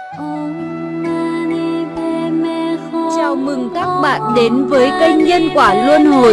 Chào mừng các bạn đến với kênh Nhân Quả Luân Hồi.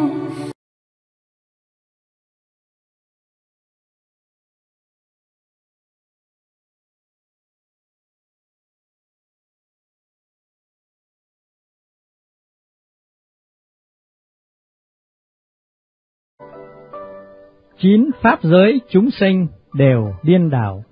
Chín pháp giới chúng sinh đều điên đảo.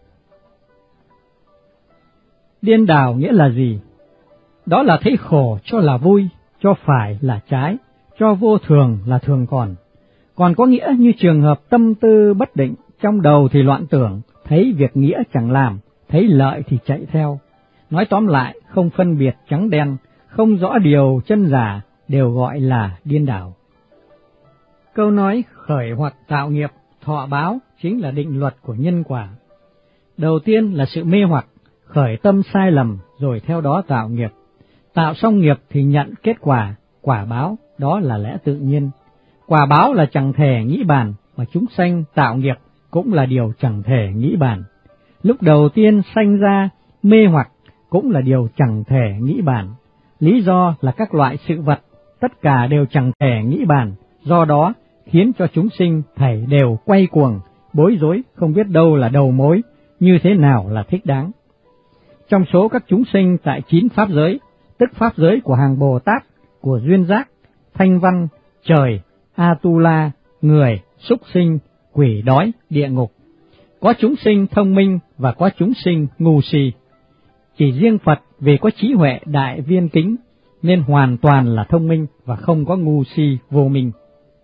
Điên đảo nghĩa là gì? Đó là thấy khổ cho là vui, cho phải là trái, cho vô thường là thường còn có nghĩa như trường hợp tâm tư bất định, trong đầu thì loạn tưởng, thấy việc nghĩa chẳng làm, thấy lợi thì chạy theo. Nói tóm lại, không phân biệt trắng đen, không rõ điều chân giả, đều gọi là điên đảo. Câu nói khởi hoặc tạo nghiệp, thọ báo chính là định luật của nhân quả. Đầu tiên là sự mê hoặc, khởi tâm sai lầm rồi theo đó tạo nghiệp. Tạo xong nghiệp thì nhận kết quả, quả báo, đó là lẽ tự nhiên. Quả báo là chẳng thể nghĩ bàn, mà chúng sanh tạo nghiệp cũng là điều chẳng thể nghĩ bàn. Lúc đầu tiên sanh ra mê hoặc cũng là điều chẳng thể nghĩ bàn. Lý do là các loại sự vật, tất cả đều chẳng thể nghĩ bàn, do đó khiến cho chúng sinh thảy đều quay cuồng, bối rối, không biết đâu là đầu mối, như thế nào là thích đáng. Trong số các chúng sinh tại 9 pháp giới, tức pháp giới của hàng Bồ Tát, của duyên giác, thanh văn, trời, Atula, người, súc sinh, quỷ đói, địa ngục. Có chúng sinh thông minh và có chúng sinh ngu si. Chỉ riêng Phật vì có trí huệ đại viên kính nên hoàn toàn là thông minh và không có ngu si vô minh.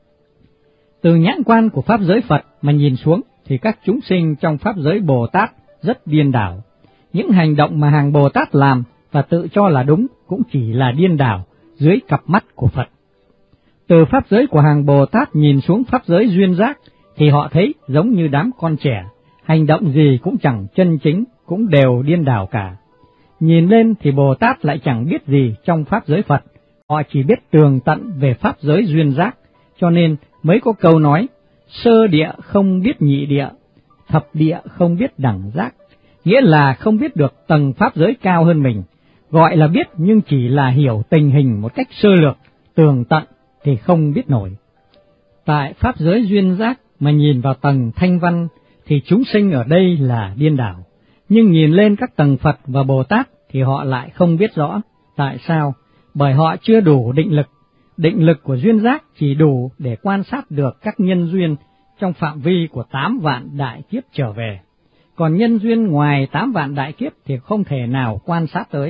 Từ nhãn quan của pháp giới Phật mà nhìn xuống thì các chúng sinh trong pháp giới Bồ Tát rất điên đảo. Những hành động mà hàng Bồ Tát làm và tự cho là đúng cũng chỉ là điên đảo dưới cặp mắt của Phật. Từ pháp giới của hàng Bồ Tát nhìn xuống pháp giới duyên giác thì họ thấy giống như đám con trẻ, hành động gì cũng chẳng chân chính, cũng đều điên đảo cả. Nhìn lên thì Bồ Tát lại chẳng biết gì trong pháp giới Phật, họ chỉ biết tường tận về pháp giới duyên giác, cho nên mới có câu nói, sơ địa không biết nhị địa, thập địa không biết đẳng giác, nghĩa là không biết được tầng pháp giới cao hơn mình, gọi là biết nhưng chỉ là hiểu tình hình một cách sơ lược, tường tận thì không biết nổi. Tại pháp giới duyên giác mà nhìn vào tầng thanh văn thì chúng sinh ở đây là điên đảo, nhưng nhìn lên các tầng Phật và Bồ Tát thì họ lại không biết rõ. Tại sao? Bởi họ chưa đủ định lực. Định lực của duyên giác chỉ đủ để quan sát được các nhân duyên trong phạm vi của 8 vạn đại kiếp trở về. Còn nhân duyên ngoài 8 vạn đại kiếp thì không thể nào quan sát tới.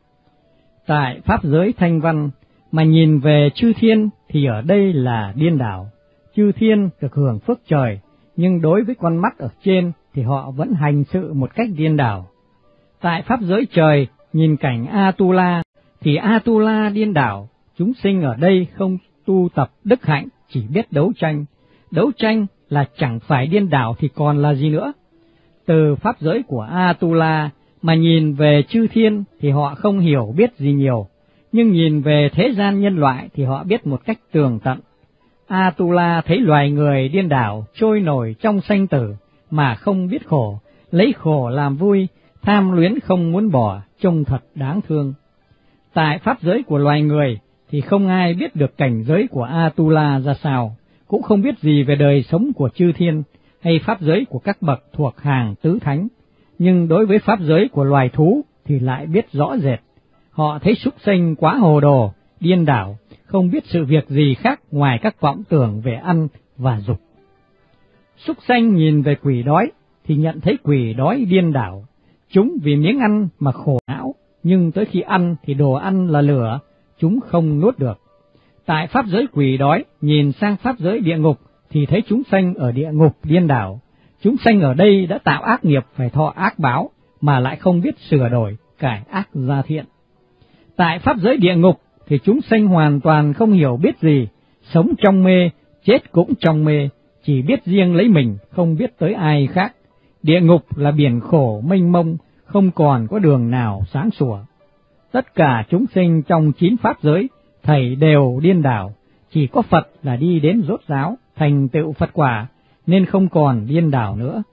Tại pháp giới thanh văn mà nhìn về chư thiên thì ở đây là điên đảo. Chư thiên được hưởng phước trời, nhưng đối với con mắt ở trên thì họ vẫn hành sự một cách điên đảo. Tại pháp giới trời nhìn cảnh Atula thì Atula điên đảo. Chúng sinh ở đây không tu tập đức hạnh, chỉ biết đấu tranh. Đấu tranh là chẳng phải điên đảo thì còn là gì nữa. Từ pháp giới của Atula mà nhìn về chư thiên thì họ không hiểu biết gì nhiều, nhưng nhìn về thế gian nhân loại thì họ biết một cách tường tận. Atula thấy loài người điên đảo, trôi nổi trong sanh tử mà không biết khổ, lấy khổ làm vui, tham luyến không muốn bỏ, trông thật đáng thương. Tại pháp giới của loài người thì không ai biết được cảnh giới của Atula ra sao, cũng không biết gì về đời sống của chư thiên hay pháp giới của các bậc thuộc hàng tứ thánh, nhưng đối với pháp giới của loài thú thì lại biết rõ rệt. Họ thấy súc sinh quá hồ đồ, điên đảo, không biết sự việc gì khác ngoài các vọng tưởng về ăn và dục. Súc sanh nhìn về quỷ đói thì nhận thấy quỷ đói điên đảo, chúng vì miếng ăn mà khổ não, nhưng tới khi ăn thì đồ ăn là lửa, chúng không nuốt được. Tại pháp giới quỷ đói nhìn sang pháp giới địa ngục thì thấy chúng sanh ở địa ngục điên đảo. Chúng sanh ở đây đã tạo ác nghiệp phải thọ ác báo mà lại không biết sửa đổi, cải ác ra thiện. Tại pháp giới địa ngục thì chúng sanh hoàn toàn không hiểu biết gì, sống trong mê, chết cũng trong mê, chỉ biết riêng lấy mình, không biết tới ai khác. Địa ngục là biển khổ mênh mông, không còn có đường nào sáng sủa. Tất cả chúng sinh trong 9 pháp giới thảy đều điên đảo, chỉ có Phật là đi đến rốt ráo, thành tựu Phật quả, nên không còn điên đảo nữa.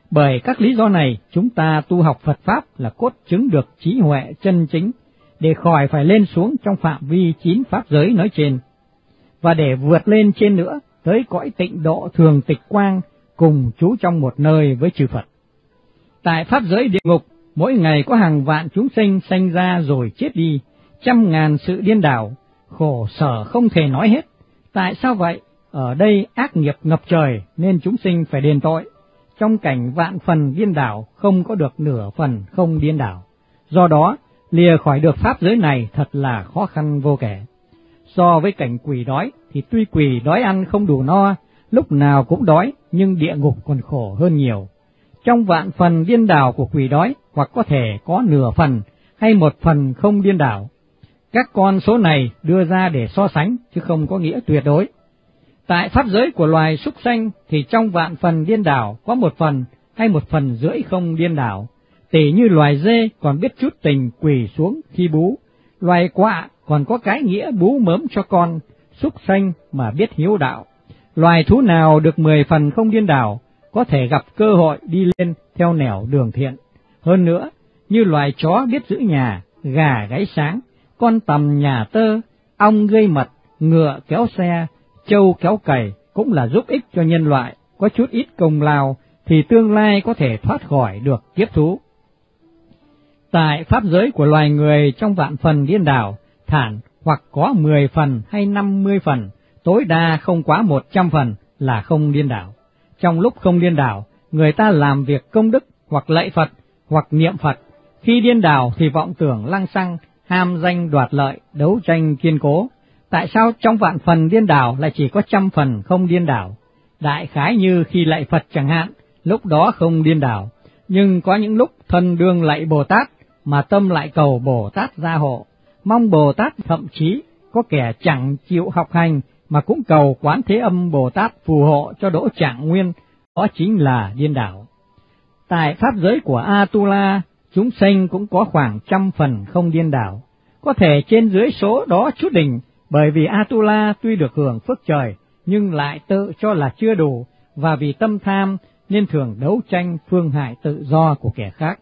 Bởi các lý do này, chúng ta tu học Phật Pháp là cốt chứng được trí huệ chân chính, để khỏi phải lên xuống trong phạm vi 9 pháp giới nói trên, và để vượt lên trên nữa tới cõi tịnh độ thường tịch quang, cùng trú trong một nơi với chư Phật. Tại pháp giới địa ngục, mỗi ngày có hàng vạn chúng sinh sanh ra rồi chết đi, trăm ngàn sự điên đảo, khổ sở không thể nói hết. Tại sao vậy? Ở đây ác nghiệp ngập trời nên chúng sinh phải đền tội. Trong cảnh vạn phần điên đảo, không có được nửa phần không điên đảo. Do đó, lìa khỏi được pháp giới này thật là khó khăn vô kể. So với cảnh quỷ đói thì tuy quỷ đói ăn không đủ no, lúc nào cũng đói, nhưng địa ngục còn khổ hơn nhiều. Trong vạn phần điên đảo của quỷ đói, hoặc có thể có nửa phần hay một phần không điên đảo. Các con số này đưa ra để so sánh, chứ không có nghĩa tuyệt đối. Tại pháp giới của loài súc sanh thì trong vạn phần điên đảo có một phần hay một phần rưỡi không điên đảo. Tỉ như loài dê còn biết chút tình quỳ xuống khi bú, loài quạ còn có cái nghĩa bú mớm cho con, súc sanh mà biết hiếu đạo. Loài thú nào được 10 phần không điên đảo có thể gặp cơ hội đi lên theo nẻo đường thiện. Hơn nữa, như loài chó biết giữ nhà, gà gáy sáng, con tằm nhà tơ, ong gây mật, ngựa kéo xe, trâu kéo cày cũng là giúp ích cho nhân loại, có chút ít công lao thì tương lai có thể thoát khỏi được kiếp thú. Tại pháp giới của loài người trong vạn phần điên đảo, thản hoặc có 10 phần hay 50 phần, tối đa không quá 100 phần là không điên đảo. Trong lúc không điên đảo, người ta làm việc công đức hoặc lạy Phật hoặc niệm Phật. Khi điên đảo thì vọng tưởng lăng xăng, ham danh đoạt lợi, đấu tranh kiên cố. Tại sao trong vạn phần điên đảo lại chỉ có 100 phần không điên đảo? Đại khái như khi lạy Phật chẳng hạn, lúc đó không điên đảo, nhưng có những lúc thân đương lạy Bồ Tát mà tâm lại cầu Bồ Tát gia hộ, mong Bồ Tát, thậm chí có kẻ chẳng chịu học hành mà cũng cầu Quán Thế Âm Bồ Tát phù hộ cho đỗ trạng nguyên, đó chính là điên đảo. Tại pháp giới của Atula, chúng sanh cũng có khoảng 100 phần không điên đảo, có thể trên dưới số đó chút đỉnh, bởi vì Atula tuy được hưởng phước trời nhưng lại tự cho là chưa đủ, và vì tâm tham nên thường đấu tranh phương hại tự do của kẻ khác.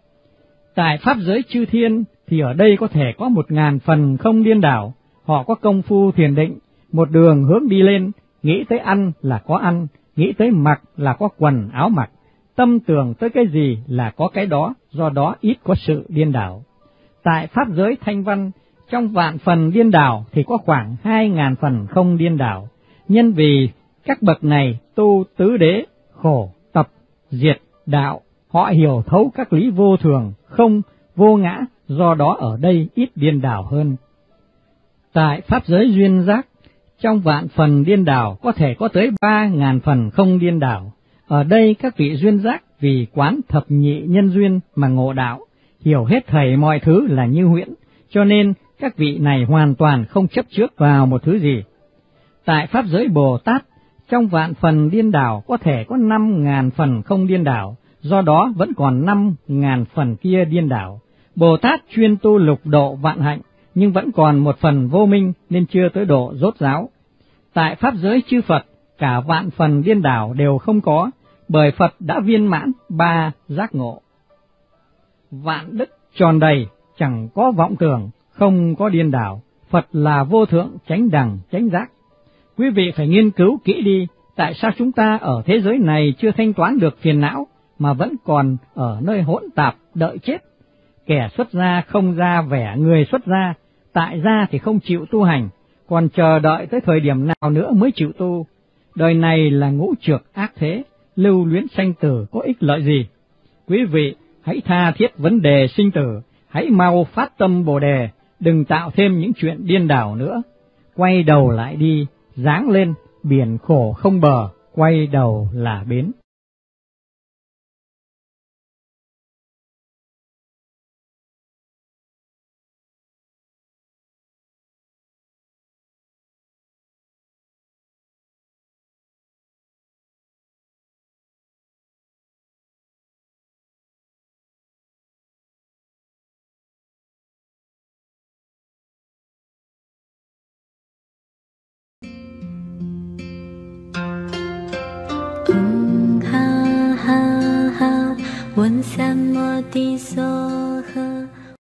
Tại pháp giới chư thiên thì ở đây có thể có 1000 phần không điên đảo, họ có công phu thiền định, một đường hướng đi lên, nghĩ tới ăn là có ăn, nghĩ tới mặc là có quần áo mặc, tâm tưởng tới cái gì là có cái đó, do đó ít có sự điên đảo. Tại pháp giới thanh văn, trong vạn phần điên đảo thì có khoảng 2000 phần không điên đảo, nhân vì các bậc này tu tứ đế, khổ, tập, diệt, đạo, họ hiểu thấu các lý vô thường, không, vô ngã, do đó ở đây ít điên đảo hơn. Tại pháp giới duyên giác, trong vạn phần điên đảo có thể có tới 3000 phần không điên đảo. Ở đây các vị duyên giác vì quán thập nhị nhân duyên mà ngộ đạo, hiểu hết thảy mọi thứ là như huyễn, cho nên các vị này hoàn toàn không chấp trước vào một thứ gì. Tại pháp giới Bồ Tát, trong vạn phần điên đảo có thể có 5000 phần không điên đảo, do đó vẫn còn 5000 phần kia điên đảo. Bồ Tát chuyên tu lục độ vạn hạnh, nhưng vẫn còn một phần vô minh nên chưa tới độ rốt ráo. Tại pháp giới chư Phật, cả vạn phần điên đảo đều không có, bởi Phật đã viên mãn 3 giác ngộ. Vạn đức tròn đầy, chẳng có vọng tưởng, không có điên đảo, Phật là vô thượng chánh đẳng chánh giác. Quý vị phải nghiên cứu kỹ đi, tại sao chúng ta ở thế giới này chưa thanh toán được phiền não, mà vẫn còn ở nơi hỗn tạp đợi chết. Kẻ xuất gia không ra vẻ người xuất gia, tại gia thì không chịu tu hành, còn chờ đợi tới thời điểm nào nữa mới chịu tu. Đời này là ngũ trược ác thế, lưu luyến sanh tử có ích lợi gì? Quý vị hãy tha thiết vấn đề sinh tử, hãy mau phát tâm Bồ đề, đừng tạo thêm những chuyện điên đảo nữa. Quay đầu lại đi, dáng lên, biển khổ không bờ, quay đầu là bến. 问什么的说？